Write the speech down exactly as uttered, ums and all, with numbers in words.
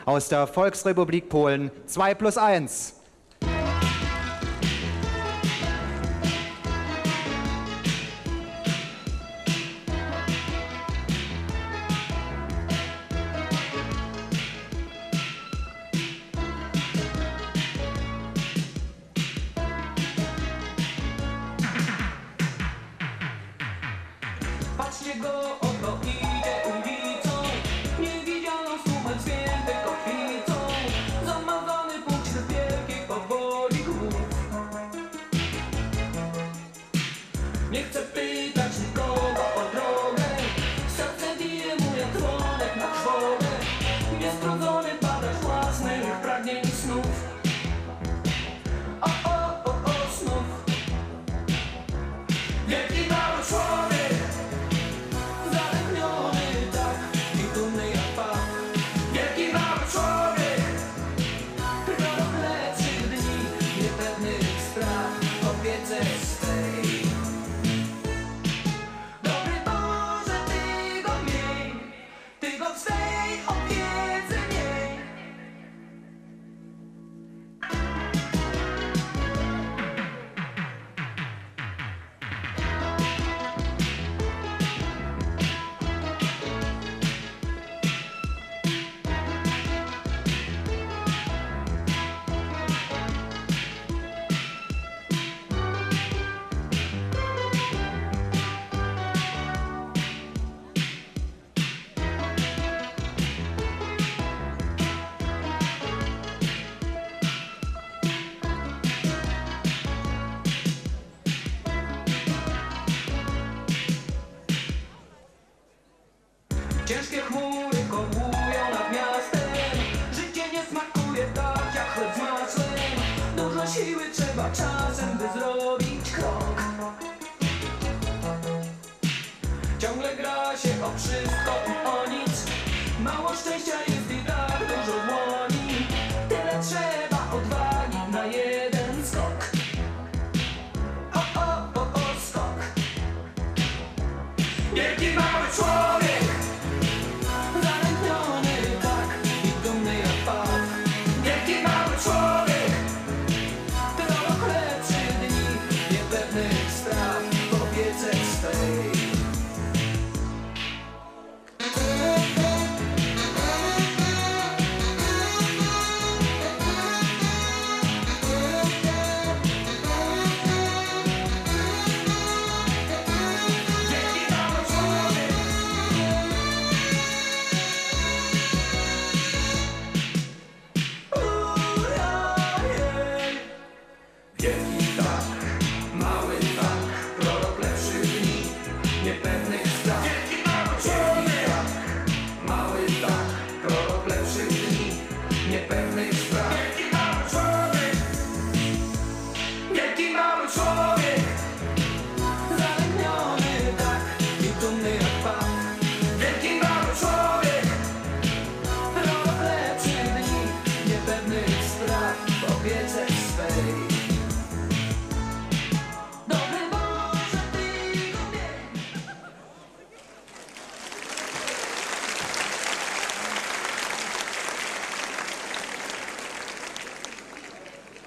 aus der Volksrepublik Polen, zwei plus eins. Patrzcie go, oto idzie ulicą, niewidzialną słupem świętej kotwicą, zamazany punkt wśród wielkich powoli głów. Nie chcę pytać nikogo o drogę, serce bije mu jak dzwonek na trwogę, niestrudzony badasz własnych pragnień i snów. O, o, o, o, snów. Wielki mały człowiek, ciężkie chmury